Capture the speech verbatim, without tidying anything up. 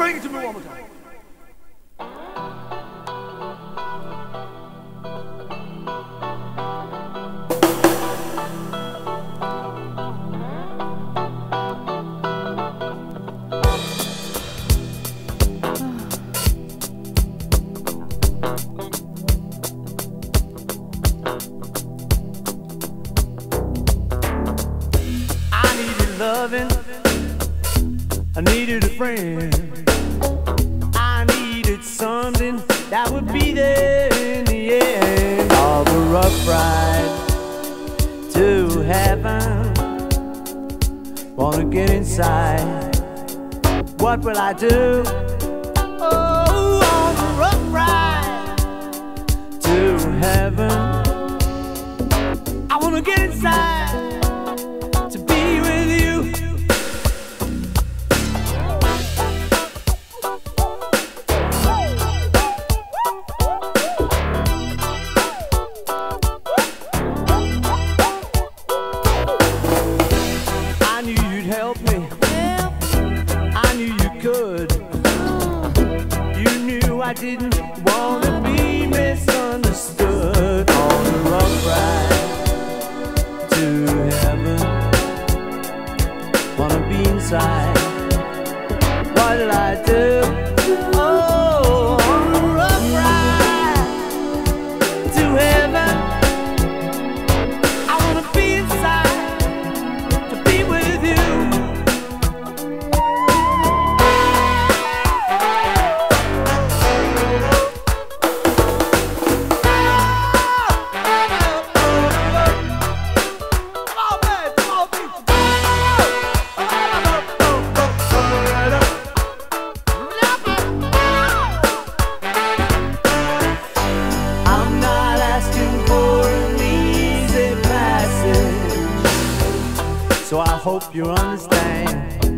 Bring it to me one more time. Loving, I needed a friend. I needed something that would be there in the end. All the rough ride to heaven. Wanna get inside. What will I do? Oh, on the rough ride to heaven. I wanna get inside. Help me, I knew you could. You knew I didn't want to be misunderstood. On the rough ride to heaven, wanna be inside. What'll I do? Oh, on the rough ride to heaven, I wanna be inside. So I hope you understand.